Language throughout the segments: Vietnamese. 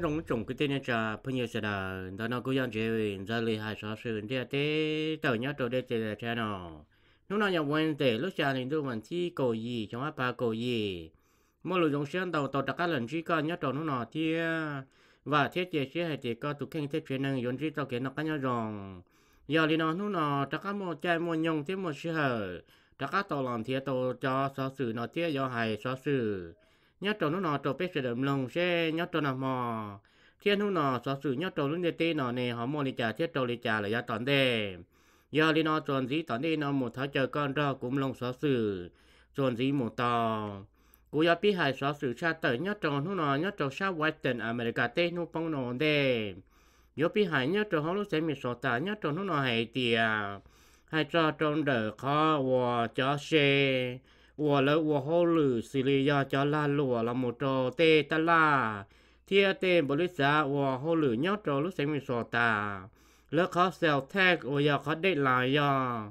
rong trồng cái tên này cha bây giờ sẽ là đó nó cũng yang chế ra lì hai sáu sự thế thế tờ nhớ tờ đây là cha nó lúc nào nhà quen để lúc cha thì tôi vẫn chỉ cầu gì trong áp ba cầu gì mỗi lần dùng xe tàu tàu tất cả lần chỉ có nhớ tờ nó nọ thì và thiết chế xe hay thì có tụ kênh thiết chế năng dùng chỉ tàu cái nó cá nhau rong giờ thì nó lúc nào tất cả một chai một nhông thế một xe hở tất cả tàu làm thì tàu cho sáu sự nó thiết do hai sáu sự nhớ trâu nó trâu bé sẽ đầm lông sẽ nhớ trâu nào mò thiên nó sở sử nhớ trâu lúc tê nó nè họ mua đi trả thiết trâu đi trả là giá tòn đê giờ đi nó tròn gì tòn đê nó một tháng chờ con ra cũng lông sở sử tròn gì một tò cú giờ bị hại sở sử cha tới nhớ trâu nó nhớ trâu sa Western America tê nó bông nó đê giờ bị hại nhớ trâu họ lúc sẽ bị sọt ta nhớ trâu nó hay tiề hay cho trâu đỡ khó và cho xe 我了我好了，是哩呀，叫拉罗了么着得得啦，天得不哩啥，我好了鸟着路谁没说的，了เขาเซลแท็ก我要เขาได้หลาย呀，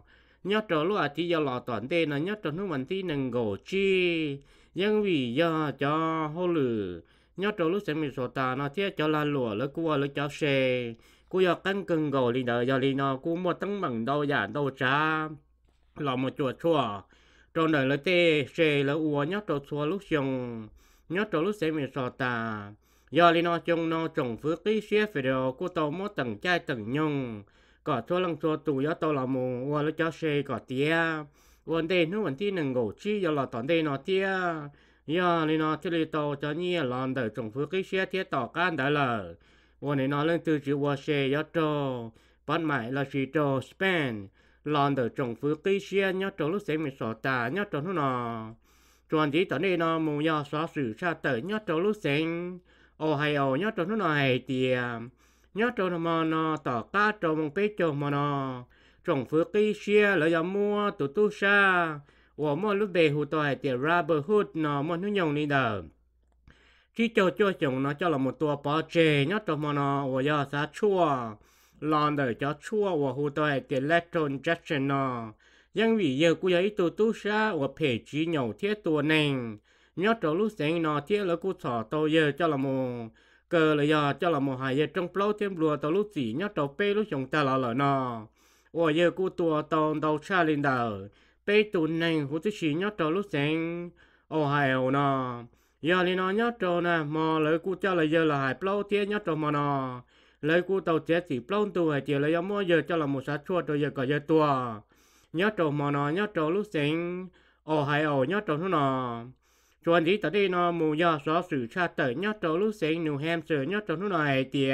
鸟着路啊ที่要老短的呢，鸟着路วันที่1个 G，ยังวิ呀叫好了，鸟着路谁没说的呢？天叫拉罗了，กู了叫谁？กูอยากกันกึ่ง个哩เด้อยาลีนอกูหมดตั้งบังดาวหยาดาวจ้าเรามาจวดชั่ว trong đời là tê xe là uo nhớ trâu xua lúc xong nhớ trâu lúc sẽ mình sò ta giờ li nó trông nó trồng phước cái xe phải đồ cô tàu mót tầng chai tầng nhung có xua lăng xua tù gió tàu là mù uo lúc cho xe có tía uo đây nó vẫn tí nâng ngủ chi giờ là tòn đây nó tía giờ li nó chơi tàu cho nhia lòn đời trồng phước cái xe thiết tỏ can đã là uo này nó lên từ chữ uo xe gió trâu bắt mãi là chỉ trâu span lòn đời trồng phước cái xe nhớ trâu lúc sẽ mình sọ ta nhớ trâu nó chuẩn chỉ tận đây nó mù do xóa sử sa tới nhớ trâu lúc sen ô hay ô nhớ trâu nó hay tiề nhớ trâu nó nó tỏ cá trâu mong bé trâu mà nó trồng phước cái xe là giờ mua tụ tu sa và mua lúc bề hụt tỏi tiề rubber hood nó mua nó nhông đi đờ chỉ cho chồng nó cho là một tua bò chè nhớ trâu mà nó và giờ sa chua lòn đời cho chua và hụt tỏi tiề electron injection nó ยังวิเยกูอยากตัวตู้ชาว่าเพจจีเหนียวเทียตัวหนึ่งยอดตัวลูกเสียงนอเทียแล้วกูสอตัวเยอะเจ้าละโมเกอเลยเจ้าละโมหายเยอะจงเปล่าเทียมรัวตัวลูกสียอดตัวเป้ลูกชงตาละละนอว่าเยอะกูตัวตอนตัวชาลินเดอร์เป้ตัวหนึ่งหูที่สียอดตัวลูกเสียงโอ้หายเอานอยาลินอยอดตัวนะมอเลยกูเจ้าเลยเยอะละหายเปล่าเทียยอดตัวมอนอเลยกูตัวเจ็ดสีเปล่าตัวเจียเลยมัวเยอะเจ้าละโมสัตว์ชั่วตัวเยอะก็เยอะตัว nhớ trâu mà nó nhớ trâu lúc sinh ô hay ô nhớ trâu nó chuẩn chỉ tới đây nó mù do xóa sử cha tới nhớ trâu lúc sinh New Hampshire nhớ trâu nó hay tiề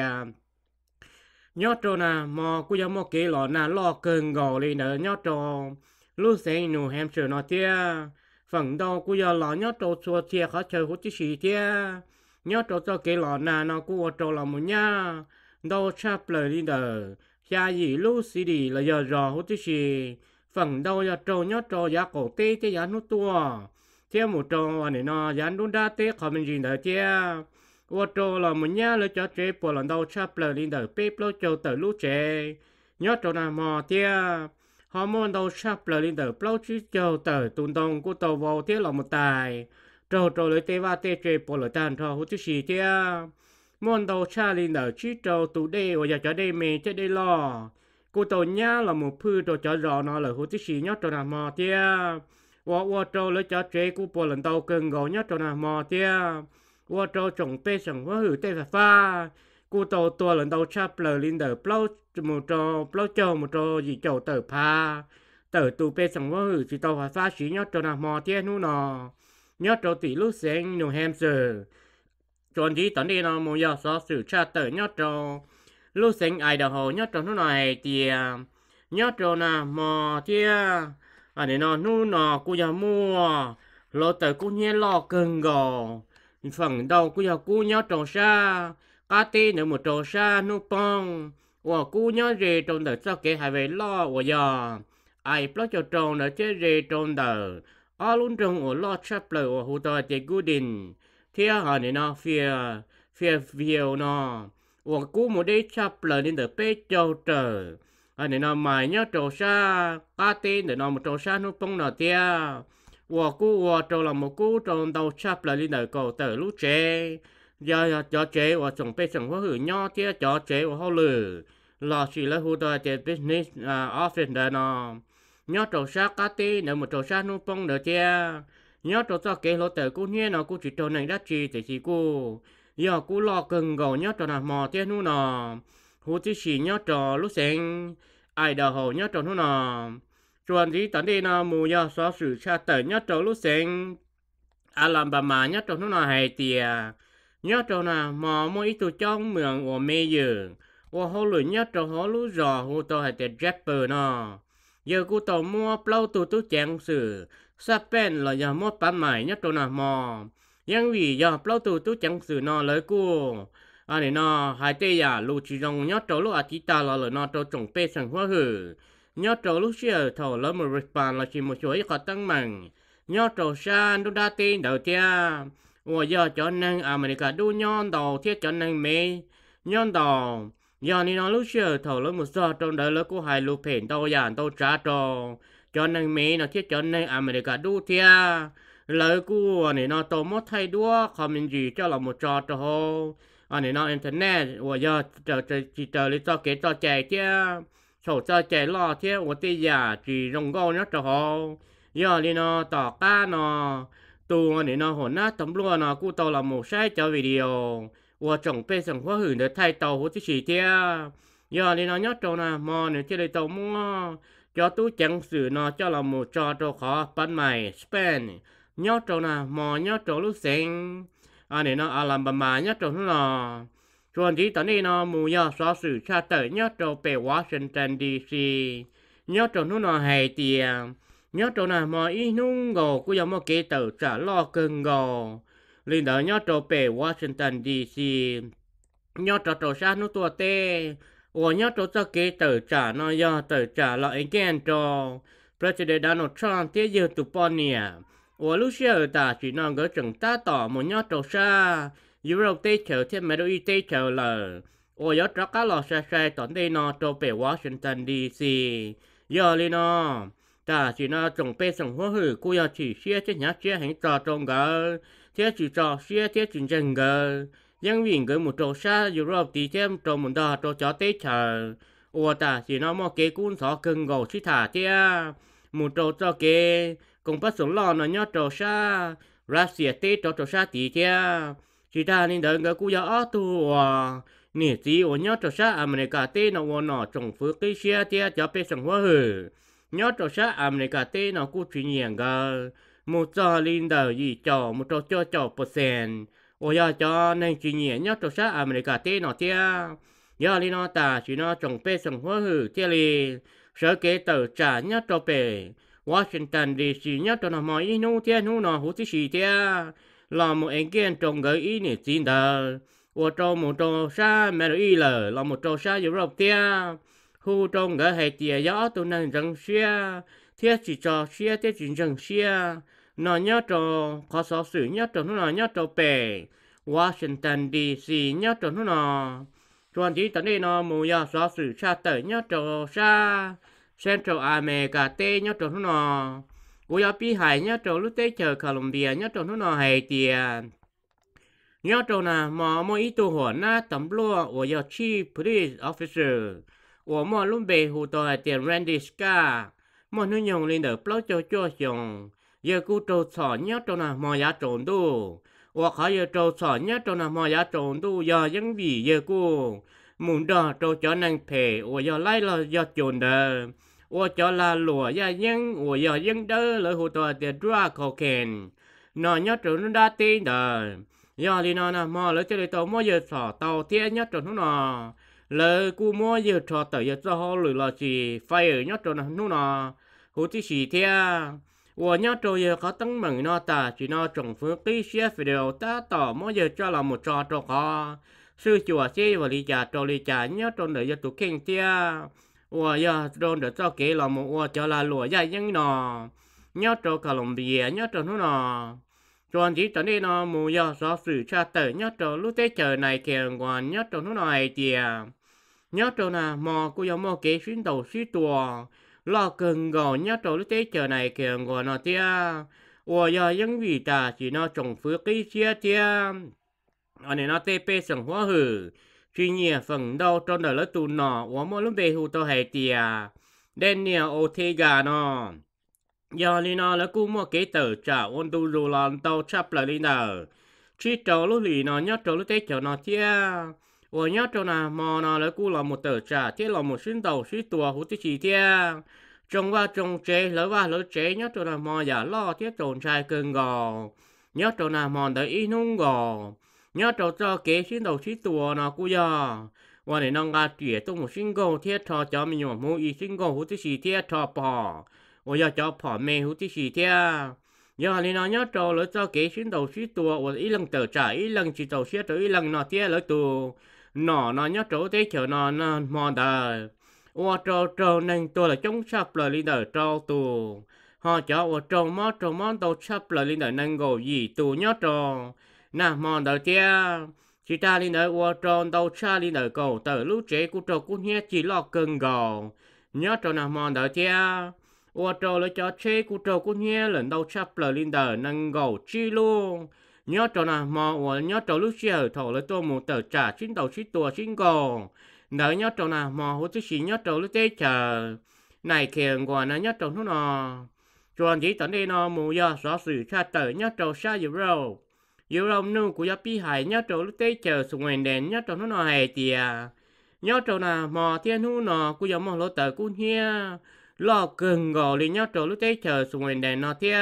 nhớ trâu nè mà cứ giống một cái lọ nè lo cơn gò đi nữa nhớ trâu lúc sinh New Hampshire nó tiề phần đầu cứ giờ lọ nhớ trâu xua tiề khó chơi hút chỉ tiề nhớ trâu cho cái lọ nè nó cứ trâu là một nhá đâu chắp lời đi nữa cha gì lúc xí đi là giờ rò hút chỉ phần đầu giờ trâu nhớ trâu giá cổ tê tê giá nút tua theo một trâu này nó giá nút đa tê khỏi mình gì nữa chứ ô trâu là một nhá lấy cho chế bộ lần đầu chắp lời đi đời bếp lô trâu tới lũ chế nhớ trâu nào mò tia họ muốn đầu chắp lời đi đời bao chứ trâu tới tụi đông của tàu vào thế là một tài trâu trâu lấy tê va tê chế bộ lời tàn trâu hút chứ tia muốn đầu cha đi đời chứ trâu tụi đê và giờ cho đê mê chứ đê lo cô tôi nhá là một phư tôi cho rõ nó là hút xí nhớ cho nằm mò tia và trâu lấy cho chế cô bộ lần đầu cần gấu nhớ cho nằm mò tia và trâu trồng tê sẵn hóa hử tê pha cô tôi tua lần đầu chắp lời linh đời plau châu một trâu gì châu tờ pha tờ tù bê sẵn hóa hử chỉ tàu phải pha xí nhớ cho nằm mò tia nụ nọ nhớ trâu tỷ lúc sáng New Hampshire chọn gì tận đi nó một giờ so sử cha tờ nhớ trâu lúc sinh Idaho nhớ trâu nó này thì nhớ trâu nè mò tia này nó nu nó cô giờ mua lo tới cô nhớ lo cần gò phần đầu cô giờ cô nhớ trâu sa cá tê nữa một trâu sa nu bông và cô nhớ về trâu đời sao kể hai về lo và giờ ai lo cho trâu nữa chứ về trâu đời ở luôn trâu ở lo chắp lời và hỗ trợ để cố định thì họ này nó phía nó và cú một đế chắp lời đến từ bê châu trở anh này nó mày nhớ trâu sa cá tê để nó một trâu sa nó bông nó tia và cú và trâu là một cú trâu đầu chắp lời đến từ cầu tử lũ trẻ giờ cho chế và trồng bê sừng hoa hử nhỏ thế cho chế và hậu lử là chỉ là hỗ trợ để business office đó nó nhỏ trâu sát cá tê nếu một trâu sát nung bông nữa thế nhỏ trâu cho kế lỗ tử cũng như nó cũng chỉ trâu này đắt chi thì chỉ cô giờ cũng lo cần gầu nhỏ trâu nào mò thế nu nó hỗ chỉ chỉ nhỏ trâu lúc sáng ai đào hồ nhỏ trâu nu nó chuẩn gì tận đây nó mù giờ xóa sự cha tử nhỏ trâu lúc sáng Alabama nhỏ trâu nu nó hay tiề nhớ trâu nà mà mỗi tụ trong mường của mê giờ và họ lười nhớ trâu họ lú rò họ tàu hay để rapper nọ giờ cô tàu mua plau tụ chàng sử sắp bên là giờ mua bán mày nhớ trâu nà mà nhưng vì giờ plau tụ chàng sử nọ lấy cô anh này nọ hai tê ya lú chỉ trong nhớ trâu lú à chỉ ta là nọ trâu trồng bê sang hoa hử nhớ trâu lú xưa thầu lấy một respond là chỉ một chuỗi có tăng mạnh nhớ trâu san đu đa tin đầu tiên 我要叫人阿美利卡都nhon đầu thiết cho nên mê nhon đầu giờ này nó lúc xưa thầu lúc một giờ trong đời lúc của hai lục phèn tàu giàn tàu trả cho nên mê nó thiết cho nên阿美利卡都thiết lời của này nó tàu mất thay đua không mình gì cho là một trò trò anh này nó internet 我要chờ lý cho kế cho chạy thiết sổ cho chạy lo thiết 我第二只用高nhất trò giờ này nó tỏ ca nó tù này nó hồn nát tấm lúa nó cú tàu là một sai cho video và trồng bê sừng hoa hưởng để thay tàu hút chỉ thế giờ này nó nhớ trâu nè mà nếu chơi tàu mua cho tú chẳng xử nó cho là một trò trâu khó bán mày spend nhớ trâu nè mà nhớ trâu lúc sáng anh này nó Alabama nhớ trâu nó chuẩn chỉ tận đây nó mù giờ xóa xử cha tới nhớ trâu về Washington DC nhớ trâu nó hay tiền nhớ trâu nào mà ít nung gò cũng giống một cái tờ trả lo cưng gò liền đó nhớ trâu về Washington DC nhớ trâu sát nó tua tê và nhớ trâu cho cái tờ trả nó do tờ trả lại again cho President Donald Trump thế giờ tụ bọn nè và lúc xưa ta chỉ nói gỡ chừng ta tỏ một nhớ trâu xa Europe tê chờ thêm mấy đôi tê chờ là và nhớ trâu cá lò xa xa tận đây nó trâu về Washington DC giờ liền nó ta chỉ nó trồng bê sừng hoa hử cô ya chỉ xia chứ nhá xia hành trò trồng gờ thế chỉ trò xia thế chỉ chân gờ nhưng vì người một trò xa Europe thì thêm trồng một đò trò chó tết chờ ô ta chỉ nó một cái cuốn sọ cưng gầu chỉ thả thế một trò cho cái cùng bắt sống lò nó nhớ trò xa Russia tết trò xa tí thế chỉ ta nên đợi người cô ya ở tu nè chỉ ô nhớ trò xa America tết nó trồng phước cái xia thế cho bê sừng hoa hử nhớ trò sát America tê nó cũng chuyển nhàng gờ một trò linh đầu gì trò một trò cho percent ôi giờ cho nên chuyển nhàng nhớ trò sát America tê nó tia giờ linh nó ta chỉ nó trồng bê sừng hoa hử tia li sở kế tờ trả nhớ trò bê Washington DC nhớ trò nó mọi ý nu tia nu nó hú tí xì tia là một anh kia trồng gửi ý nè xin đờ ôi trò một trò sát mẹ ý là một trò sát Europe tia khu trong cái hệ tiề gió tôi năng răng xia thiết chỉ cho xia thiết chỉ răng xia nó nhớ cho có số sự nhớ cho nó nhớ cho bể Washington DC nhớ cho nó chuẩn chỉ tận đây nó mù ya số sự xa tới nhớ cho xa Central America tê nhớ cho nó của ya pi hải nhớ cho lúc tết chờ Colombia nhớ cho nó hệ tiề nhớ cho là mà mỗi ít tu hồn na tấm lúa của ya chief police officer 我们拢被胡到点 Randy Scott， 我们用领导包就做上，也顾做错nhất trong là mọi giá trộn đủ， 我还有做错nhất trong là mọi giá trộn đủ， giờ những gì giờ cô muốn đó做cho năng phê， 我要来了要trộn的， 我叫là lúa ya những， 我要những đó là hồ到点 drug cocaine， nó nhất trong nó đã tin的， giờ đi nó là mọi là cho tàu mọi giờ sọ tàu thiên nhất trong nó lời cú mua giờ trò tới giờ cho họ lười là chỉ phải nhớ cho nó nó hữu tí gì thế và nhớ cho giờ có tăng mừng nó ta chỉ nó trồng phước tí xếp video ta tỏ mỗi giờ cho là một trò cho họ sư chùa xe và lý trả nhớ cho đời giờ tụ kinh thế và giờ trong đời cho kế là một và cho là lụa dài những nó nhớ cho Colombia nhớ cho nó chuẩn chỉ tận đây nó mù giờ so sự cha tới nhớ cho lúc tết chờ này kèm quan nhớ cho nó này tiền nhớ cho là mò cô giống mò kế xuyên đầu xí tua lo cần gò nhớ cho lúc tết chờ này kèm quan nó tia và giờ những vị ta chỉ nó trồng phước cái chia tia anh này nó tê bê sừng hóa hử tuy nhiên phần đầu trong đời lớp tù nọ của mỗi lúc về hụ tôi hay tiề Daniel Ortega nó giờ li nó là cú mua kế tờ trả ôn tu dù lon tàu chấp lại đi nở chỉ trâu lúc lì nó nhớ trâu lúc tết chờ nó thia và nhớ trâu nào mà nó là cú là một tờ trả thế là một sinh tàu sĩ tua hút tí chỉ thia trông qua trông chế lỡ chế nhớ trâu nào mà giả lo thiết trồn trai cơn gò nhớ trâu nào mà đợi ý nung gò nhớ trâu cho kế sinh tàu sĩ tua nó cú giờ và để nâng ga tỉa tung một sinh gò thiết thọ cho mình một mũi ý sinh gò hút tí chỉ thia thọ bỏ我要找跑妹胡子洗掉，要你那要找了找给新头许多，我一lần tự trả一lần chỉ找些找一lần nó tiếc了tu，nó nhớ找thế chờ nó mòn đời，我找nên tôi là chống sắp lời lên đời找tu，họ cho我找么都sắp lời lên đời nên gọi gì tu nhớ找，那mòn đời tiếc。chỉ ta lên đời我找都差lên đời cầu từ lúc trẻ của找cũng nhớ chỉ lo cơn gò nhớ找那mòn đời tiếc ô tô lấy cho chế của trâu của nhé lần đầu chắp lời linh đời nâng gầu chi luôn nhớ trâu nào mà ô nhớ trâu lúc xưa thổ lấy tôi một tờ trả chín đầu chín tua chín gầu đợi nhớ trâu nào mà hỗ trợ xí nhớ trâu lúc tết chờ này khen quả nó nhớ trâu nó chuẩn chỉ tận đây nó mù do xóa sử cha tờ nhớ trâu xa euro nu của giáp pi hải nhớ trâu lúc tết chờ xung quanh đèn nhớ trâu nó hay tiề nhớ trâu nào mà thiên hu nó của giáp mà lỗ tờ của nhé lo cần gò lên nhớ trâu lúc tết chờ xung quanh đèn nó thia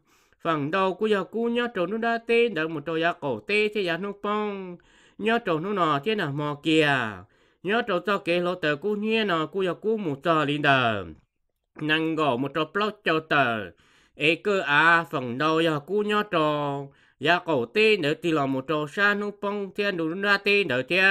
phần đầu của giờ cú nhớ trâu nó đã tê đợi một trâu giá cổ tê thế giá nó phong nhớ trâu nó nọ thế nào mò kìa nhớ trâu cho kế lỗ tờ cú nhé nó cú giờ cú một trò lên đờ năng gò một trâu plot cho tờ ê cơ phần đầu giờ cú nhớ trâu giá cổ tê đợi thì là một trâu xa nó phong thiên đủ nó đã tê đợi thia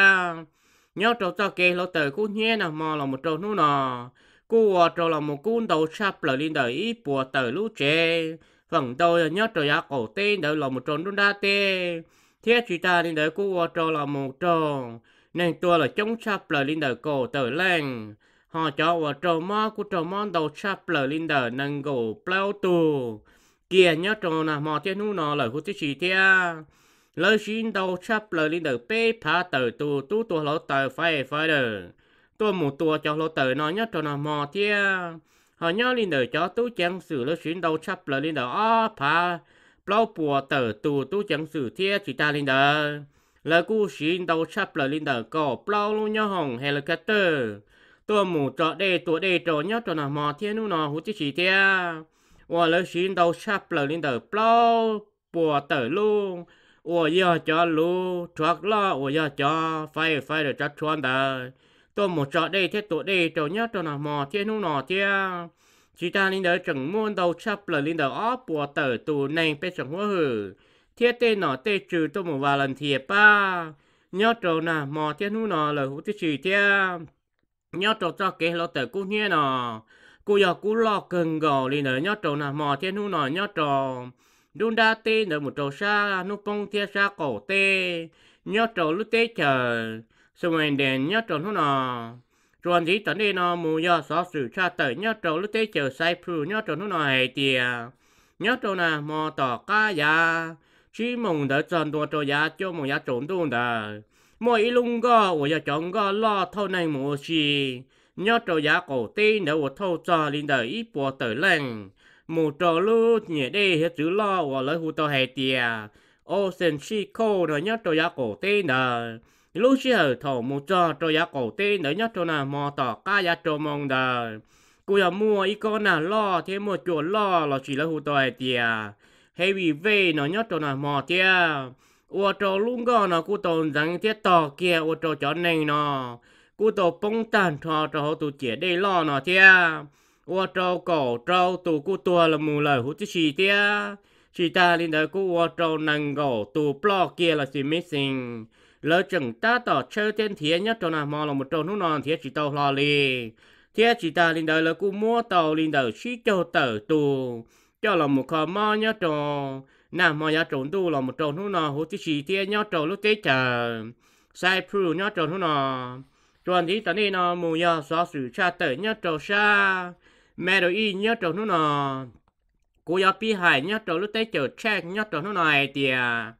nhớ trâu cho kế lỗ tờ cú nhé nào mò là một trâu nó nọ cú trâu là một cú đầu sắp lại lên đời ít bùa tờ lũ trẻ phần tôi nhớ trâu giá cổ tên đợi là một trâu nó đa tê thiết chỉ ta lên đời cú trâu là một trâu nên tôi là chống sắp lại lên đời cổ tờ lên họ cho trâu mò đầu sắp lại lên đời nâng cổ plau tù kia nhớ trâu là mò thiên nụ nó là hút chỉ thia lời xin đầu sắp lại lên đời bê phá tờ tù tú tua lỗ tờ phải đời tôi một tua cho lỗ tờ nó nhất cho nó mò thia họ nhớ lên đời cho tú chẳng xử lỡ xuyên đầu sắp lỡ lên đời phá bao bùa tờ tù tú chẳng xử thia chỉ ta lên đời lỡ cú xuyên đầu sắp lỡ lên đời cổ bao luôn nhớ hồng helicopter tôi một trọ đây trọ nhất cho nó mò thia nó hút chỉ thia và lỡ xuyên đầu sắp lỡ lên đời bao bùa tờ luôn và giờ cho lu truck lo và giờ cho phải được chắc chuan đời tôi một trọ đây thế tụi đây trò nhất trò nào mò thiên hung nọ thia chỉ ta linh đời chẳng muôn đầu chắp là linh đời óp bùa tờ tù này bên chẳng hoa hử thiết tên nọ tê trừ tôi một vài lần thiệp ba nhất trò nào mò thiên hung nọ là hữu tiết trừ thia nhất trò cho kế lo tờ cú nhé nọ cú giờ cú lo cần gò linh đời nhất trò nào mò thiên hung nọ nhất trò đun đa tê đời một trò xa nút bông thia xa cổ tê nhất trò lúc tê chờ xong rồi đèn nhớ tròn nó chuẩn chỉ tận đây nó mù do xóa sử cha tới nhớ tròn lúc tế chờ sai phu nhớ tròn nó hay tiề nhớ tròn là mò tỏ cá ya chỉ mong đợi tròn tua trò ya cho mong ya trốn tuôn đời mỗi lung go của ya chọn go lo thâu này mù xì nhớ tròn ya cổ tên để của thâu cho linh đời ít bùa tới lên mù trò lúc nhẹ đây hết chữ lo của lời hù tao hay tiề ô sen chi cô rồi nhớ tròn ya cổ tên đời lúc xưa thầu một trò giá cổ tên để nhất cho nào mò tỏ cá giá trò mong đời cô giờ mua ít con nào lo thêm một chỗ lo là chỉ là hụt tỏi tiề hay vì về nó nhất cho nào mò tiề ô trò luôn có nó cô tồn rằng thiết tỏ kia ô trò chó này nó cô tổ bông tàn trò họ tụ chỉ đây lo nó tiề ô trò cổ trò tụ cô tua là mù lời hụt chỉ tiề chỉ ta lên đời cô ô trò năng cổ tụ blo kia là chỉ missing lỡ chừng ta tỏ chơi tên thiệt nhất cho nào mò là một trâu nó non thiệt chỉ tàu lo li thiệt chỉ ta lên đời là cô mua tàu lên đời xí châu tờ tù cho là một kho mò nhất trâu nằm mò giá trộn tu là một trâu nó non hút chỉ thiệt nhất trâu lúc tết chờ sai pru nhất trâu nó non chuẩn thì tận đây nó mua giá xóa sử cha tờ nhất trâu xa mẹ đồ y nhất trâu nó non cô giá pi hải nhất trâu lúc tết chờ check nhất trâu nó này tiề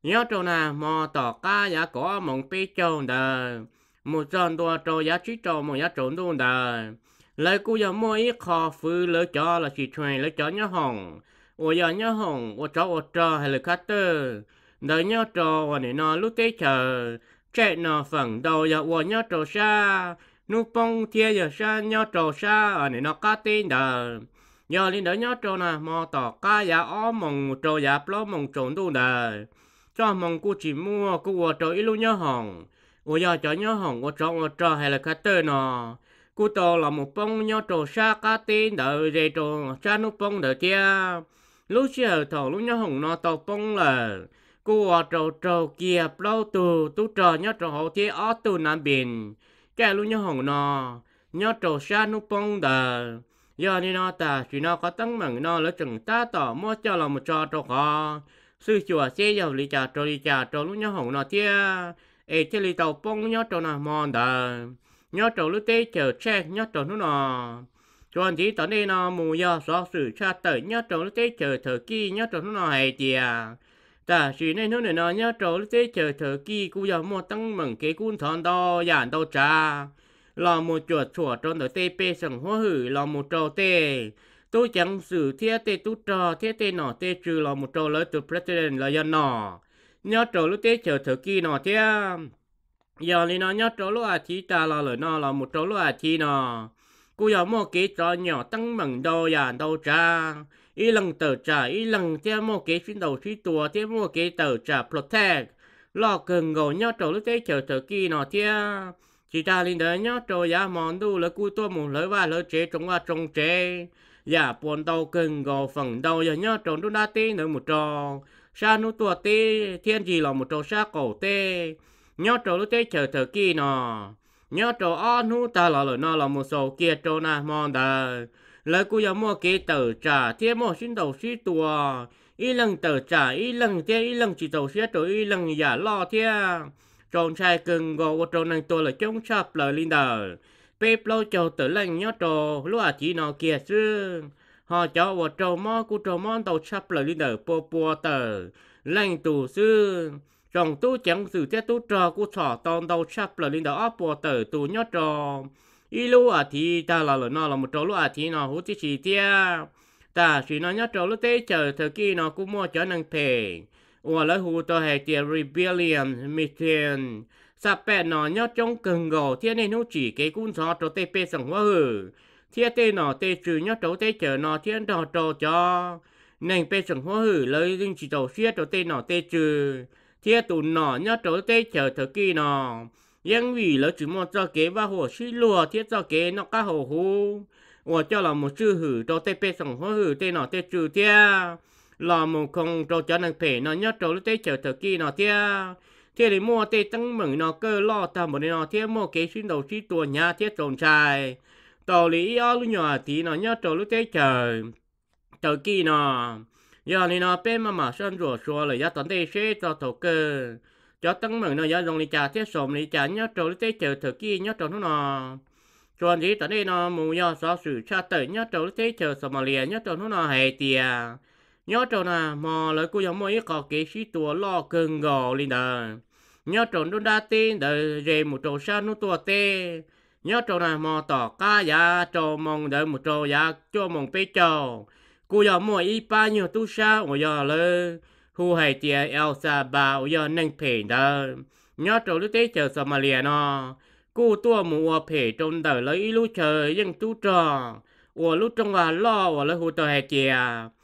nhớ trâu nà mò tỏ cá giá có mong bê trâu đờ một tròn tua trâu giá trí trâu một giá trâu đun đờ lời cú giờ mua ít kho phư lỡ cho là chỉ truyền lỡ cho nhớ hồng ủa giờ nhớ hồng ủa cho hay là cắt tơ đợi nhớ trâu và để nó lúc tế chờ chạy nó phẳng đầu giờ ủa nhớ trâu xa nút bông thia giờ xa nhớ trâu xa ở để nó cắt tên đờ giờ lên đỡ nhớ trâu nà mò tỏ cá giá ó mong một trâu giá pló mong trâu đun đờ cho mong cô chỉ mua cô vừa cho ít lúc nhớ hỏng ủa giờ cho nhớ hỏng ủa cho hay là cắt tơ nọ cô to là một bông nhớ trò xa cá tên đợi về trò xa nút bông đợi kia lúc xưa thầu lúc nhớ hỏng nó tàu bông là cô vừa trò kia lâu tu trò nhớ trò hậu thế ở tu nam biển cái lúc nhớ hỏng nó nhớ trò xa nút bông đợi giờ đi nó ta chỉ nó có tăng mừng nó lấy chừng ta tỏ mua cho là một trò khó sư chùa xe dầu lý trà trò lúc nhớ hồng nó tia ê thế lý tàu bông nhớ trò nào mòn đờ nhớ trò lúc tế chờ che nhớ trò lúc nọ chuẩn chỉ tao đây nó mù do xóa sử cha tới nhớ trò lúc tế chờ thờ kỳ nhớ trò lúc nọ hay tia ta chỉ nên lúc này nó nhớ trò lúc tế chờ thờ kỳ cú giờ mua tăng mừng cái cuốn thon đo giản đâu trà là một chuột chuột trong đời tê pê sừng hoa hử là một trò tê tôi chẳng xử thiết tê tú trò thiết tê nọ tê trừ là một trò lớn từ president là dân nọ nhớ trò lúc tê chờ thời kỳ nọ thế giờ thì nó nhớ trò lúc chỉ ta là lời nọ là một trò lúc chỉ nọ cô giờ mua cái trò nhỏ tăng mừng đâu dàn đâu cha ý lần tờ trả ý lần theo mua cái chuyến đầu chuyến tua theo mua cái tờ trả protect lo cần ngồi nhớ trò lúc tê chờ thời kỳ nọ thế chỉ ta linh đời nhớ trò giá mòn đu là cú tua một lời và lời chế trong chế giả buồn đầu cần gò phần đầu giờ nhớ tròn đu đa tê nữa một trò sa nu tua tê thiên gì là một trò sa cổ tê nhớ trò lúc tê chờ thời kỳ nọ nhớ trò on hu ta là lời nó là một số kia trò na mòn đời lời cú giờ mua cái tờ trả thiên mua xin đầu xin tua ý lần tờ trả ý lần thiên ý lần chỉ đầu xin rồi ý lần giả lo thiên tròn trai cần gò trò này tôi là chống chập lời linh đời bếp lâu cho tự lành nhớ trò lúc chỉ nó kia chứ họ cho vào trò mò của trò mò tàu chập lời linh đời po tờ lành tù sư trong tu chẳng sự thế tu trò của thọ tòn tàu chập lời linh đời po tờ tù nhớ trò ý lúc thì ta là nó là một trò lúc thì nó hút chỉ tia ta chỉ nó nhớ trò lúc tế chờ thời kỳ nó cũng mua cho năng thể và lấy hù tôi hay tiền rebellion mission sắp bẹn nó nhớ trong cần gò thiên nên nó chỉ cái cuốn gió cho tê pê sẵn hoa hử thiên tê nó tê trừ nhớ trâu tê chờ nó thiên đỏ trò cho nên pê sẵn hoa hử lấy riêng chỉ đầu xiết cho tê nó tê trừ thiên tụ nó nhớ trâu tê chờ thời kỳ nó nhưng vì lấy chỉ một cho kế và hồ xí lùa thiên cho kế nó cá hồ hú và cho là một chữ hử cho tê pê sẵn hoa hử tê nó tê trừ thiên là một con trâu cho năng thể nó nhớ trâu lúc tế chờ thời kỳ nó thế thế để mua tê tăng mừng nó cơ lo ta một nó thế mua cái xuyên đầu xí tua nhà thế trồn trai tàu lý ở lúc nhỏ thì nó nhớ trâu lúc tế chờ thời kỳ nó giờ thì nó bên mà sân rùa xua là giá toàn tê xế cho thầu cơ cho tăng mừng nó giá dùng đi trả thế sồm đi trả nhớ trâu lúc tế chờ thời kỳ nhớ trâu nó chuẩn gì tại đây nó mù do xóa sử cha tới nhớ trâu lúc tế chờ Somalia nhớ trâu nó hay tiề nhớ trâu nà mò lời cô giống mỗi có cái sĩ tua lo cần gò lên đời nhớ trâu nó đa tên đời rề một trâu sa nó tua tê nhớ trâu nà mò tỏ cá giá trâu mong đời một trâu giá cho mong bê trâu cô giống mỗi ba nhiều tu sa ở giờ lơ hu hay tia Elsa ba ở giờ nâng phê đời nhớ trâu lúc tế chờ Somalia nó cô tua mùa phê trong đời lấy lúc trời nhưng tu trò ở lúc trong và lo ở lấy hu tờ hay tia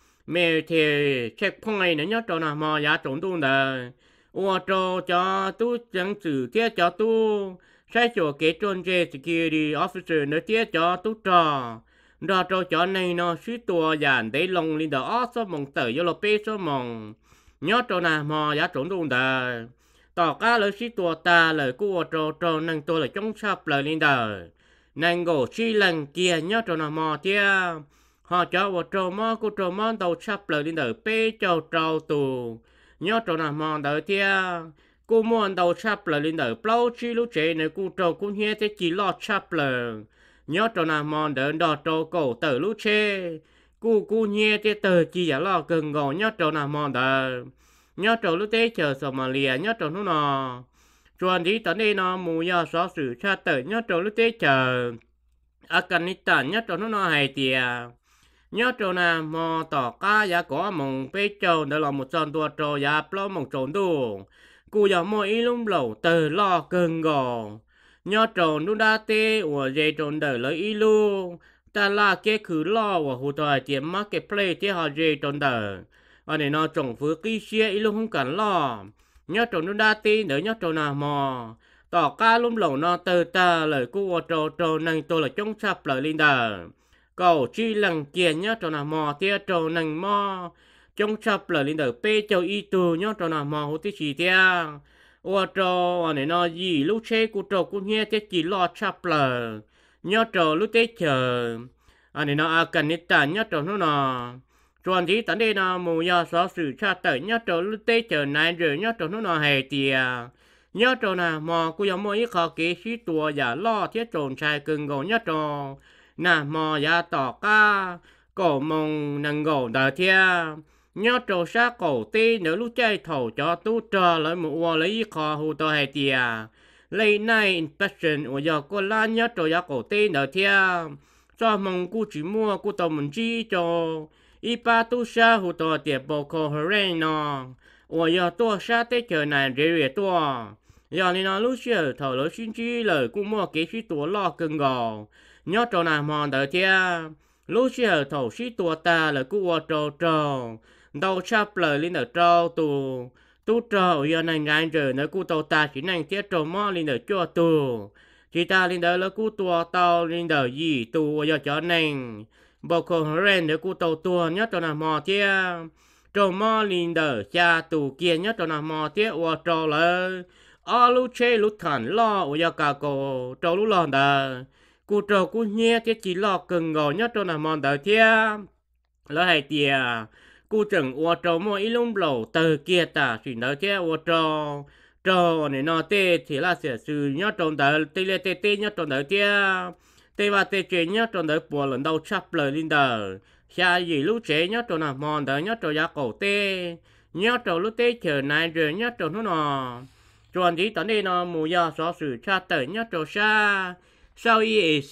mẹ thì checkpoint nữa nhớ trò nào mà giá trốn tu đời ô trò cho tu chẳng xử thiết cho tu sai chỗ kế trôn dê security officer nữa thiết cho tu trò đó trò cho này nó suy tua dàn để lòng lên đó số mong tử vô lô bê số mong nhớ trò nào mà giá trốn tu đời tỏ cá lời suy tua ta lời của trò năng tôi là trong sắp lời lên đời năng gỗ chi lần kia nhớ trò nào mà thiết họ cho vào trâu mò của trâu mò đầu chắp lời đi đời bê châu trâu tù nhớ trâu nào mò đời thia cô muốn đầu chắp lời đi đời bao chi lúc chế này cô trâu cũng nghe thế chỉ lo chắp lời nhớ trâu nào mò đời đỏ trâu cổ tử lúc chế cô nghe thế tờ chỉ giả lo cần gò nhớ trâu nào mò đời nhớ trâu lúc tế chờ Somalia nhớ trâu nó nọ chuẩn thì tận đây nó mù ya xóa sự cha tới nhớ trâu lúc tế chờ Afghanistan nhớ trâu nó nọ hay tiề nhớ trâu nà mò tỏ cá ya có mong bê trâu đó là một con tua trâu ya plo mong trâu đủ cú ya mò ý lung lẩu từ lo cơn gò nhớ trâu nu đa tê của dây trâu đời lấy ý lu ta là cái khứ lo của hồ tòa tiệm marketplace thì họ dây trâu đời ở đây nó trồng phước kí xe ý lu không cần lo nhớ trâu nu đa tê nữa nhớ trâu nà mò tỏ cá lung lẩu nó từ ta lời cú trâu trâu năng tôi là chống sập lời linh đời cầu chi lần kia nhớ cho nào mò tia trâu nằng mò trong chập lời linh đời pe châu y tu nhớ cho nào mò hút tí tia ô trâu anh nó gì lúc chế của trâu cũng nghe thế chỉ lo chập lời nhớ trâu lúc tết chờ anh nó Afghanistan nhớ trâu nó nọ chuẩn thì tận đây nó mù ya xóa sự cha tới nhớ trâu lúc tết chờ này rồi nhớ trâu nó nọ hè tia nhớ trâu nào mò cũng giống mỗi khó kế sĩ tua giả lo thiết trồn trai cưng gỗ nhớ trâu nà mò ya tỏ ca cổ mông nâng gỗ đờ thia nhớ trâu xa cổ tê nếu lúc chơi thầu cho tu trò lấy một ua lấy khó hù tò hề tìa lấy này infection của giờ cô la nhớ trâu ya cổ tê đờ thia cho mông cu chỉ mua cu tàu mình chi cho ipa tu xa hù tò tiệp bồ khổ hờ rê nò của giờ tua xa tê chờ này rê rê tua giờ này nó lúc chơi thầu lấy xin chi lời cu mua kế sĩ tua lo cưng gò nhớ trâu nào mòn đợi thia lúc xưa thầu sĩ tua ta là cú trâu trâu đâu chắp lời lên ở trâu tu trâu giờ này ngay rồi nếu cú tàu ta chỉ năng thiết trâu mò lên ở cho tu chỉ ta lên đó là cú tua tàu lên đó gì tu giờ cho nành bao khổ ren nếu cú tàu tua nhớ trâu nào mò thia trâu mò lên đó cha tu kia nhớ trâu nào mò thia trâu là lúc chơi lúc thản lo giờ cả cổ trâu lúc lo đó cụ trâu cụ nhẹ thế chỉ lo cần gò nhất cho nằm mòn đời thia lỡ hay tiề cụ chừng ô trâu mua ít lung lẩu từ kia ta chỉ nói thế ô trâu này nó tê thì là sẽ sự nhất trong đời tê lê tê nhất trong đời thia tê và tê chế nhất trong đời bùa lần đầu chắp lời linh đời xa gì lúc chế nhất trong nằm mòn đời nhất trong giá cổ tê nhất trong lúc tê chờ này rồi nhất trong nó nọ chuẩn thì tận đây nó mù ya xóa sự cha tới nhất trong xa sau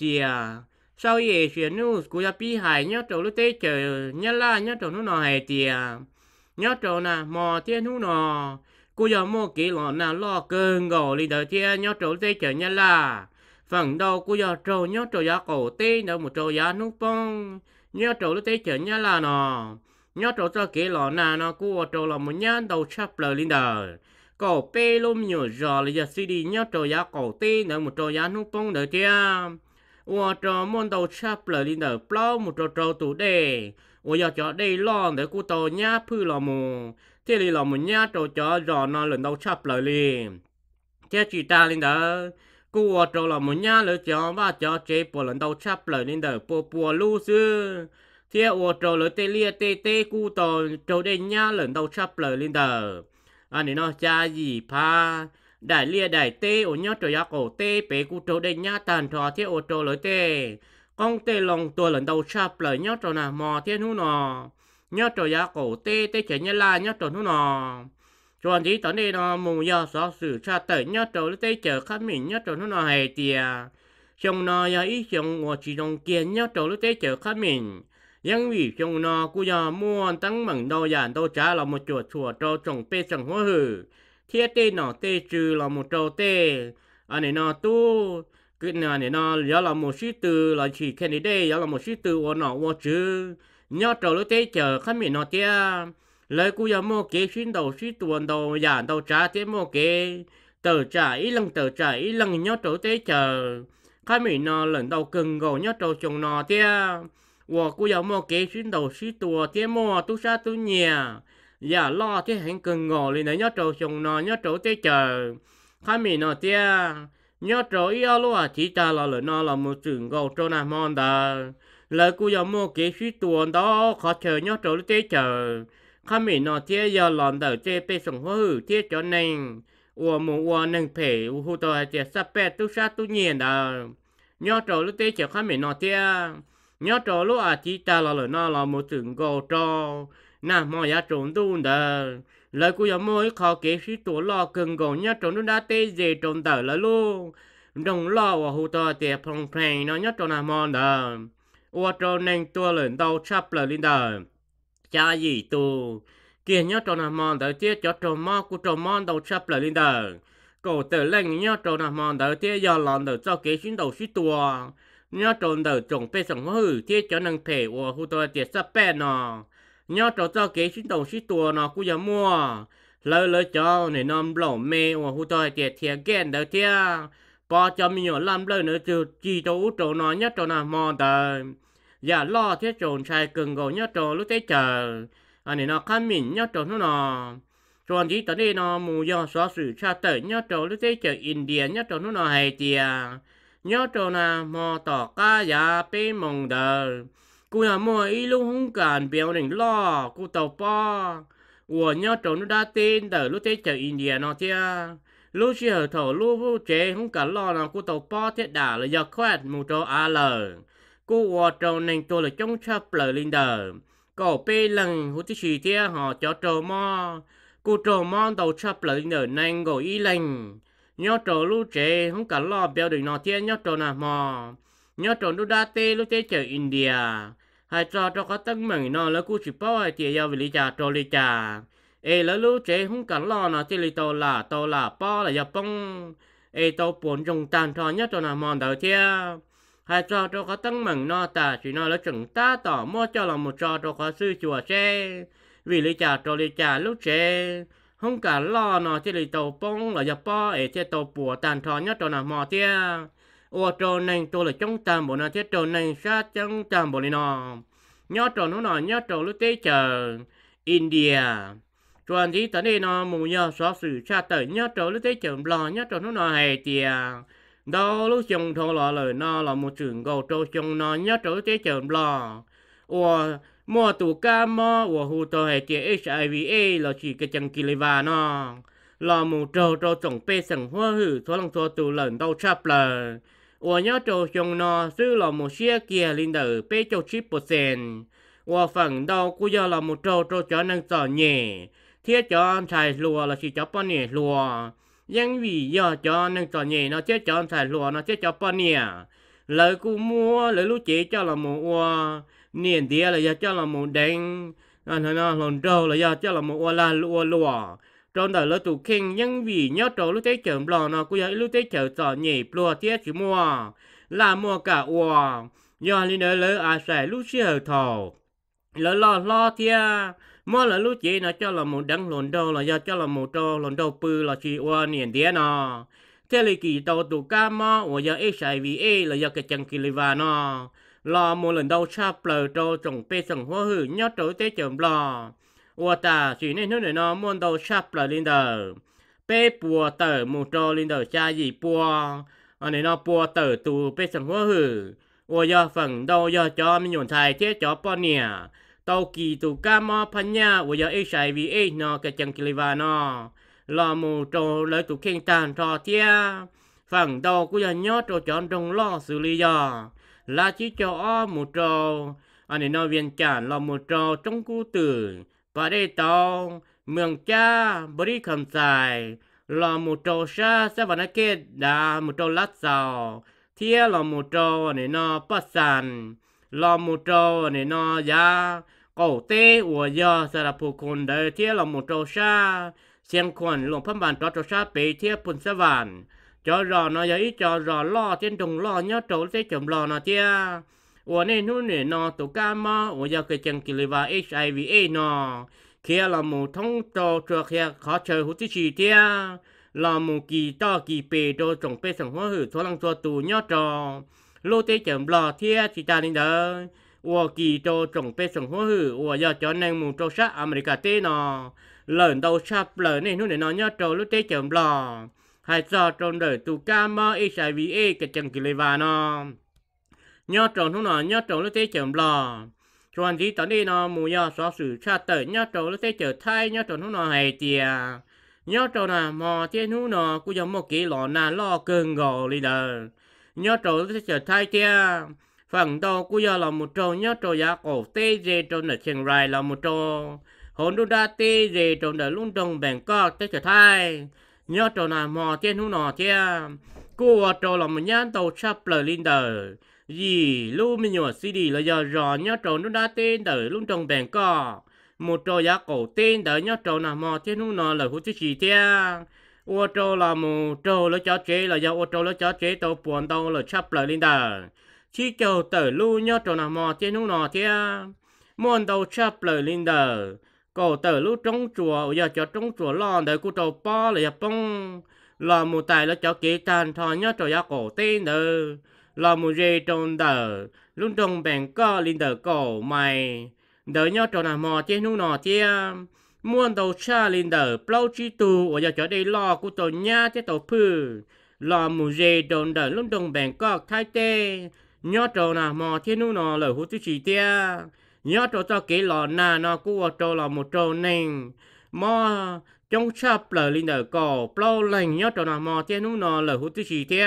y Asia news của gia pi hải nhớ trâu lúc tết chờ nhớ la nhớ trâu nó nọ hay tiề nhớ trâu nà mò thiên nó nọ của gia mua kỹ lọ nà lo cơn gò đi đợi tiề nhớ trâu lúc tết chờ nhớ la phần đầu của gia trâu nhớ trâu giá cổ tê đâu một trâu giá nút bông nhớ trâu lúc tết chờ nhớ la nọ nhớ trâu cho kỹ lọ nà nó của trâu là một nhán đầu chắp lời lên đời cổ bê lôm nhiều giò là giờ CD nhớ trâu giá cổ tê đâu một trâu giá nút bông đợi tiề ủa trò môn đầu chắp lời lên đời plau một trâu tủ đề ủa giờ cho đây lo để cô tàu nhá phư lò mù thế thì lò một nhá trâu cho giò nó lần đầu chắp lời liền thế chỉ ta lên đời cô trâu là một nhá lỡ cho và cho chế bộ lần đầu chắp lời lên đời bùa lu sư thế ủa trâu lỡ tê lia tê cô tàu trâu đây nhá lần đầu chắp lời lên đời anh nó cha gì pha đại lia đại tê ô nhớ trâu giá cổ tê bé cụ trâu đây nhá tàn trò thế ô trâu lưỡi tê con tê lòng tua lần đầu chắp lời nhớ trâu nào mò thế hú nọ nhớ trâu giá cổ tê chảy nhớ la nhớ trâu hú nọ chuẩn thì tận đây nó mù ya xóa sự cha tới nhớ trâu lưỡi tê chờ khát mình nhớ trâu hú nọ hay tiề chồng nọ ya ý chồng ngồi chỉ đồng kiến nhớ trâu lưỡi tê chờ khát mình nhưng vì chồng nọ cụ ya mua tăng mừng đâu dàn đâu trả là một chuột chùa trâu trồng bê trồng hoa hử thiết tê nọ tê trừ là một trâu tê anh này nọ tu cái này nọ giờ là một sĩ từ là chỉ khen đi đây giờ là một sĩ từ ô nọ ô chứ nhớ trâu lúc tê chờ khám miệng nọ tê lời cú giờ mua kế xuyên đầu sĩ tuần đầu giản đầu trả tê mua kế tờ trả ý lần nhớ trâu tê chờ khám miệng nọ lần đầu cần gầu nhớ trâu chồng nọ tê ô cú giờ mua kế xuyên đầu sĩ tuần tê mua tu sa tu nhẹ dạ lo thế hẹn cần ngồi lên đấy nhớ trâu chồng nó nhớ trâu tê chờ khai mình nó tia nhớ trâu yêu luôn à chỉ ta là lời nó là một trường gầu trâu nam mòn đà lời cô giờ mua kế suy tuần đó khó chờ nhớ trâu tê chờ khai mình nó tia giờ lòn đờ tê bê sòng hoa hử tia cho nên ua mù ua nâng phê u hù tòa tia sắp bê tu sát tu nhiên đà nhớ trâu tê chờ khai mình nó tia nhớ trâu luôn à chỉ ta là lời nó là một trường gầu trâu nà mò ya trốn tu đờ lời cú giờ mỗi khó kế sĩ tổ lo cần gỗ nhất trong nó đã tê dề trong tờ là luôn đồng lo và hụ tờ tiệp phong phèn nó nhất trong nam mòn đờ và trong nên tua lần đầu chắp lời lên đờ cha gì tu kia nhất trong nam mòn đờ tiết cho trong mò của trong mòn đầu chắp lời lên đờ cổ tử lệnh nhất trong nam mòn đờ tiết do lòn đờ cho kế sĩ đầu sĩ tua nhất trong đờ trồng bê sẵn hư tiết cho năng thể và hụ tờ tiệp sắp bè nọ nhớ trò cho kế sinh đầu sĩ tua nó cũng giờ mua lời cho để nằm lẩu mê hoặc hú tôi tiệt thiệt ghen đầu tia bỏ cho mình nhiều làm lời nữa từ chỉ đâu trâu nó nhất trâu nào mò tờ giả lo thiết trồn trai cần gầu nhất trâu lúc tế chờ anh này nó khám mình nhất trâu nó còn chỉ tới đây nó mù do xóa sự tra tới nhất trâu lúc tế chờ India nhất trâu nó hay tia nhất trâu nào mò tỏ cá giả bê mong đời cú nhà mua ít lúc không cần biểu định lo cú tàu po của nhớ trốn nó đã tên từ lúc tết chờ India nó thia lúc chỉ ở thổ lúc vũ chế không cần lo nào cú tàu po thiết đả là do khoét một trâu al cú của trâu nên tôi là chống chấp lời linh đờ cổ bê lần hút chỉ thia họ cho trâu mo cú trâu mo tàu chấp lời linh đờ nên gọi ý lành nhớ trâu lúc chế không cần lo biểu định nó thia nhớ trâu nào mò nhớ trộn đu đa tê lúc tê chờ India hai trò cho có tăng mừng nó là cú chỉ bao hai tiền giao về lý trả trò lý trả là lúc chế không cần lo nó chỉ lý tàu là bao là giao bông tàu buồn dùng tàn thọ nhất trò nào mòn đầu thia hai trò cho có tăng mừng nó ta chỉ nó là chừng ta tỏ mua cho là một trò cho có sư chùa xe vì lý trả trò lý trả lúc chế không cần lo nó chỉ lý tàu bông là giao bao thì tàu buồn tàn thọ nhất trò nào mòn thia ô trâu nên tôi là trong tam bộ nó thế trâu nên sát trong tam bộ này nó nhớ trâu nó nhớ trâu lúc tế chờ India chuẩn gì tới đây nó mù nhớ xóa sự cha tới nhớ trâu lúc tế chờ lo nhớ trâu nó hay tiề đâu lúc chồng thô lọ lời nó là một trường gầu trâu chồng nó nhớ trâu lúc tế chờ lo ô mua tủ ca mò ô hù tôi hay tiề HIV là chỉ cái chân kỳ leva nó là một trâu trâu trồng bê sừng hoa hử thoa lòng thoa tủ lần đâu chắp lời我nhớ trâu chồng nó sư là một xe kia linh đờ bê châu 10%我phần đầu cũng giờ là một trâu trâu cho năng giỏ nhẹ thiết cho xài lùa là chỉ cho bao nhiêu lùa nhưng vì giờ cho năng giỏ nhẹ nó thiết cho xài lùa nó thiết cho bao nhiêu lời cũng mua lời lúc chỉ cho là một ua niên địa là giờ cho là một đen nó lồn trâu là giờ cho là một ua là lùa trong đời lỡ tụ kinh nhưng vì nhớ trâu lúc tế chở lò nó cũng lúc tế chở giỏ nhẹ plua thiết chỉ mua là mua cả ua do linh đỡ lỡ à xài lúc xưa ở thầu lỡ lo thia mua là lúc chỉ nó cho là một đắng lồn đâu là do cho là một trâu lồn đâu pư là chỉ ua niên địa nó thế là kỳ tàu tụ ca mò ua do HIV là do cái chân kỳ liva nó lo một lần đâu chắp lờ trâu trồng bê sừng hoa hử nhớ trâu tế chở lò ua ta chỉ nên nói nó muốn đâu chắp là linh đờ bê bùa tờ một trò linh đờ cha gì bùa anh này nó bùa tờ tù bê sừng hoa hử ua do phần đâu do cho mình nhổn thai thế cho bao nhiêu tàu kỳ tù ca mò phanh nha ua do HIV nó cái chân kiliva nó là một trò lấy tù khen tàn trò thia phần đâu cũng là nhớ trò chọn trong lo xử lý do là chỉ cho một trò anh này nó viên chản là một trò trong cú tử và đây tao mường cha bari khẩm dài là một trò sa sẽ vào kết đã một trò lát sao thia là một trò này nó bắt sàn là một trò này nó giá cổ tê của giờ sẽ là phụ con đấy thia là một trò sa xem khoản lồng phân bản trò sa bể thia phun sa vàn cho rò nó giấy cho rò lo trên đồng lo nhớ trò sẽ chậm lo nó thia ủa nên nó tụ ca mà ủa giờ cái chân kỳ liva HIV nó kia là một thông trò trò kia khó chờ hút chỉ tia là một kỳ to kỳ bề đôi trồng bê sừng hoa hử thoa lăng thoa tù nhớ trò lô tế chậm lò thia chỉ ta đi đỡ ủa kỳ trò trồng bê sừng hoa hử ủa giờ cho nên một trò sát America tê nó lợn đầu sắp lợn nên nó nhớ trò lô tế chậm lò hai trò trong đời tụ ca mà HIV cái chân kỳ liva nó nhớ trò nó nhớ trò lô tế chậm lò chuẩn gì tới đây nó mù ya xóa sự cha tới nhớ trâu nó sẽ trở thay nhớ trâu nó hay tiề nhớ trâu nà mò trên nó nó cũng giống một cái lọ nà lo cơn gò đi đờ nhớ trâu nó sẽ trở thay tiề phần đầu cũng giờ là một trâu nhớ trâu giá cổ tê dê trâu ở Chiang Rai là một trâu hồn đu đa tê về trong đời luôn trong bèn có tới trở thay nhớ trong nào mò trên hú nọ chia cô ở trong là một nhát tàu chắp lời linh đời gì lúc mình nhỏ CD là giờ rõ nhớ trong đu đa tê đời luôn trong bèn có một trò giá cổ tên đời nhớ trong nào mò trên hú nọ là hú chứ gì thế ô tô là một trâu nó cho chế là do ô tô nó cho chế tàu buồn tàu là chắp lời linh đời chỉ cho tử lưu nhớ trong nào mò trên hú nọ thế muôn tàu chắp lời linh đời cổ tử lúc trống chùa giờ cho trống chùa lo để cô tàu po là bông là một tài là cho kế tàn thọ nhớ cho giá cổ tên nữa là một dây trong đời lúc trong bèn co linh đời cổ mày đợi nhớ cho nào mò trên hú nọ chia muôn tàu cha linh đời bao chi tu giờ cho đây lo cô tàu nhá thế tàu phư là một dây trong đời lúc trong bèn co thay tê nhớ cho nào mò trên hú nọ là hú tư chỉ tia nhớ cho cái lò na nó cũng cho là một trâu nền mà trong chắp lời linh đời cổ bao lành nhớ cho nó mà trên nó nó là hút gì thế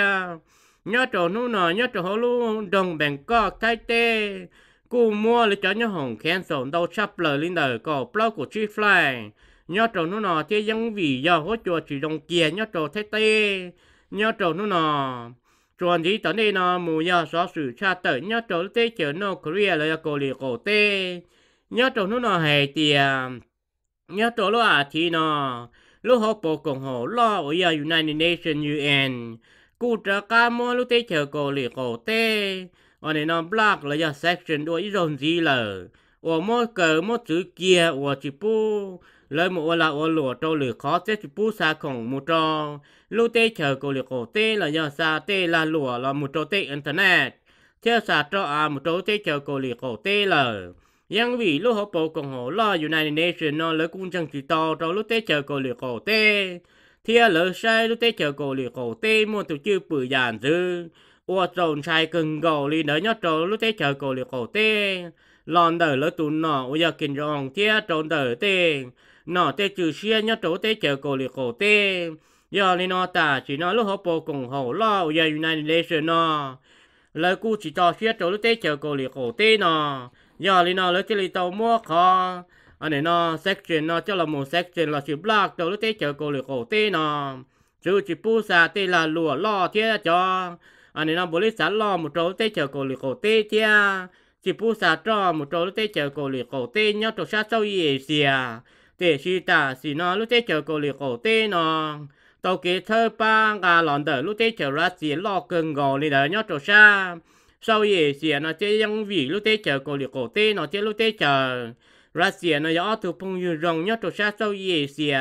nhớ cho nó nó nhớ cho họ luôn đồng bèn có thay tê cô mua lấy cho nhớ hồng khen sổn đâu chắp lời linh đời cổ bao của chi fly nhớ cho nó thế dân vì giờ hỗ trợ chỉ đồng kia nhớ cho thay tê nhớ cho nó chuẩn gì tới đây nó mù giờ xóa sự cha tới nhớ cho tê chờ nó Korea là cổ lì cổ tê nhớ cho nó hay tiền nhớ cho nó thì nó lúc họ bộ cộng hòa lo ở United Nations UN cụ trợ cả mua lúc tê chờ cổ lì cổ tê ở đây nó black là giờ section đuổi rồi gì là ở mỗi cờ mỗi chữ kia ở chỉ pu lời một là ở lụa trâu lửa khó sẽ chỉ pu xa khổng một trò lúc tê chờ cổ lì cổ tê là giờ xa tê là lụa là một trò tê internet theo xa trò một trò tê chờ cổ lì cổ tê là yang vì lúc họ bộ cộng hòa lo United Nations nó lấy cũng chẳng chỉ to trong lúc tê chờ cổ lì cổ tê theo lỡ sai lúc tê chờ cổ lì cổ tê mua tổ chức bự giản dư ô trồn sai cưng gầu li đỡ nhớ trồn lúc tê chờ cổ lì cổ tê lòn đỡ lỡ tụ nọ ô giờ kinh rong theo trồn đỡ tê nọ tê trừ xia nhớ trồn tê chờ cổ lì cổ tê giờ li nó ta chỉ nói lúc họ bộ cộng hòa lo ô giờ United Nations nó lời cú chỉ cho xia trồn lúc tê chờ cổ lì cổ tê nọ giờ li nó lấy cái li tàu mua khó anh này nó section nó cho là một section là chỉ block đầu lúc tết chờ cổ lì cổ tê nó chứ chỉ pu sa tê là lùa lo thế cho anh này nó bố lý sản lo một chỗ tết chờ cổ lì cổ tê thế chỉ pu sa cho một chỗ lúc tết chờ cổ lì cổ tê nhớ tổ sát sau gì xìa để chỉ ta chỉ nó lúc tết chờ cổ lì cổ tê nó tàu kế thơ ba gà lòn đỡ lúc tết chờ ra xìa lo cưng gò đi đỡ nhớ tổ sát sau gì xìa nó chơi dân vì lúc tết chờ cổ lì cổ tê nó chơi lúc tết chờ Russia nó có tụ phong như rong nhớ trò sát sau gì xìa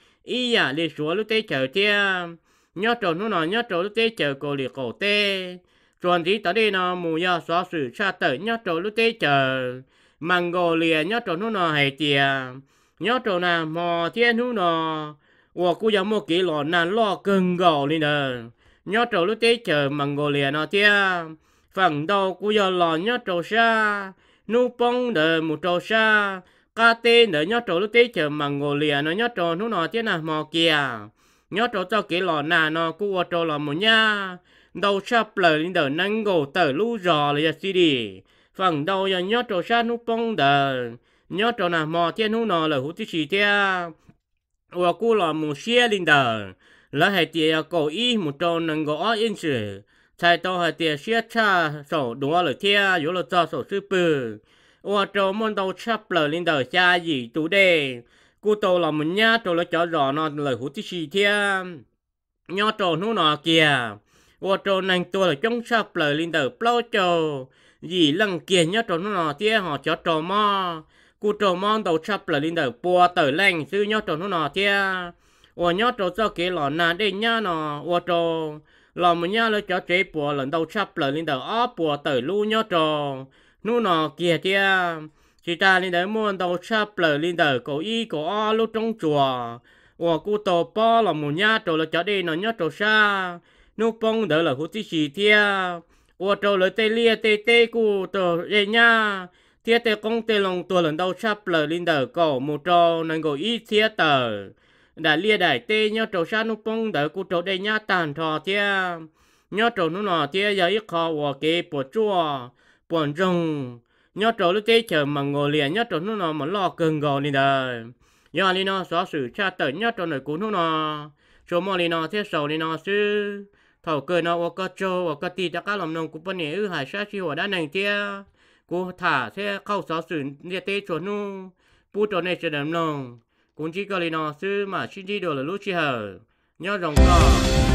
ý à để số lúc tết chờ tia nhớ trò nó nhớ trò lúc tết chờ cổ liệt cổ tê chuẩn tí tới đây nó mù ya xóa sự xa tới nhớ trò lúc tết chờ Mongolia nhớ trò nó hay tia nhớ trò nào mò thiên nó và cũng giống một cái lò nan lo cưng gạo đi nè nhớ trò lúc tết chờ Mongolia nó tia phần đầu cũng giờ lò nhớ trò xa nu bông đờ một trò xa cá tê đờ nhớ trò lúc tết chờ Mongolia nó nhớ trò nó thế nào mò kia nhớ trò cho cái lò nà nó cua trò là một nha đầu sắp lời lên đờ nâng gồ tờ lú rò là gì đi phần đầu giờ nhớ trò xa nu bông đờ nhớ trò nào mò thiên nó là hú tí xì thế và cua là một xe lên đờ là hay tiệt cổ ý một trò nâng gỗ yên sử sai tao hay tiệt xe cha sổ đùa lời thia yếu là cho sổ sư bự ô trâu môn tao chắp lời lên đời cha gì tụ đề cô tao là một nhá tao là cho rõ nó lời hú tí xì thia nhớ trâu nó kìa ô trâu nành tôi là trong chắp lời lên đời bao trâu gì lăng kia nhớ trâu nó thia họ cho trâu mò cô trâu mò tao chắp lời lên đời bùa tờ lành sư nhớ trâu nó thia ô nhớ trâu cho cái lò nà đây nhá nó ô trâu là một nhà là cho chế bùa lần đầu chắp lời lên đầu ó bùa tới lu nhớ trò nó kia kia chỉ ta lên đấy muốn đầu chắp lời lên đầu cổ y cổ ó lúc trong chùa và cụ tổ po là một nhà trò là cho đây nó nhớ trò xa nó bông đỡ là hút tí xì thia và trò là tê lia tê cụ tổ đây nha thia tê công tê lòng tua lần đầu chắp lời lên đầu cổ một trò nên gọi y thia tờ đã lia đại tê nhớ trâu sa nút bông đỡ cụ trâu đây nhá tàn thò thia nhớ trâu nó thia giờ ít khó và kê bùa chua buồn rồng nhớ trâu lúc tết chờ mà ngồi liền nhớ trâu nó mà lo cơn gò đi đời nhớ đi nó xóa sự cha tới nhớ trâu này cũng nó số mò đi nó thế sầu đi nó sư thầu cười nó ở cái trâu ở cái tì ta cá làm nông cũng bên này hải sát chi ở đan này tia cô thả thế khâu xóa sự như tết chỗ nu bu trâu này sẽ làm nông cũng chỉ có đi nó sư mà chỉ đi đồ là lúc chi hở nhớ rồng co